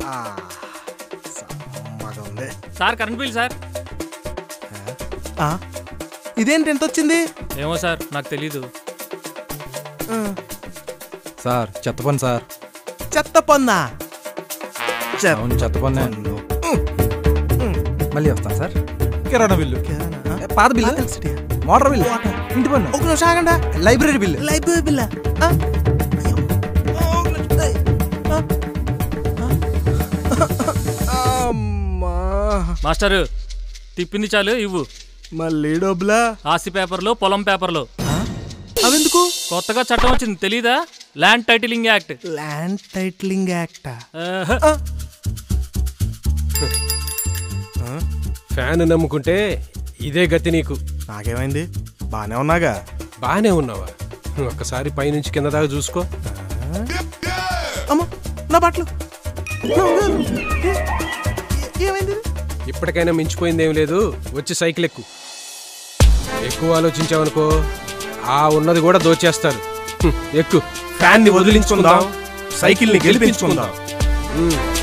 Sir current bill sir. ఇదేంటి ఎంత వచ్చింది? ఏమో సార్ నాకు తెలీదు. సార్ చెత్త పని సార్. చెత్త పన్నా? చెత్త పన్నే. మళ్ళీ వస్తాను సార్. కిరాణా బిల్లు, పాత బిల్లు, మోటార్ బిల్లు, ఇంటి పన్ను. ఒక నిమిషం ఆగండి. Library bill. లైబ్రరీ బిల్లా? మాస్టరు తిప్పింది చాలు ఇవ్వు. మళ్ళీ డబ్బులా? ఆస్తి పేపర్లో, పొలం పేపర్లో. అవెందుకు? కొత్తగా చట్టం వచ్చింది తెలీదా? Land titling act. Land titling యాక్టా? ఫ్యాన్ నమ్ముకుంటే ఇదే గతి నీకు. నాకేమైంది? బానే ఉన్నాగా. బానే ఉన్నావా? ఒక్కసారి పైనుంచి కింద దాకా చూసుకో. అమ్మా నా బట్టలు. ఏమైంది? ఇప్పటికైనా మించిపోయింది ఏం లేదు. వచ్చి సైకిల్ ఎక్కు. ఎక్కువ ఆలోచించావనుకో ఆ ఉన్నది కూడా దోచేస్తారు. ఎక్కు. ఫ్యాన్ని వదిలించుకుందాం, సైకిల్ని గెలిపించుకుందాం.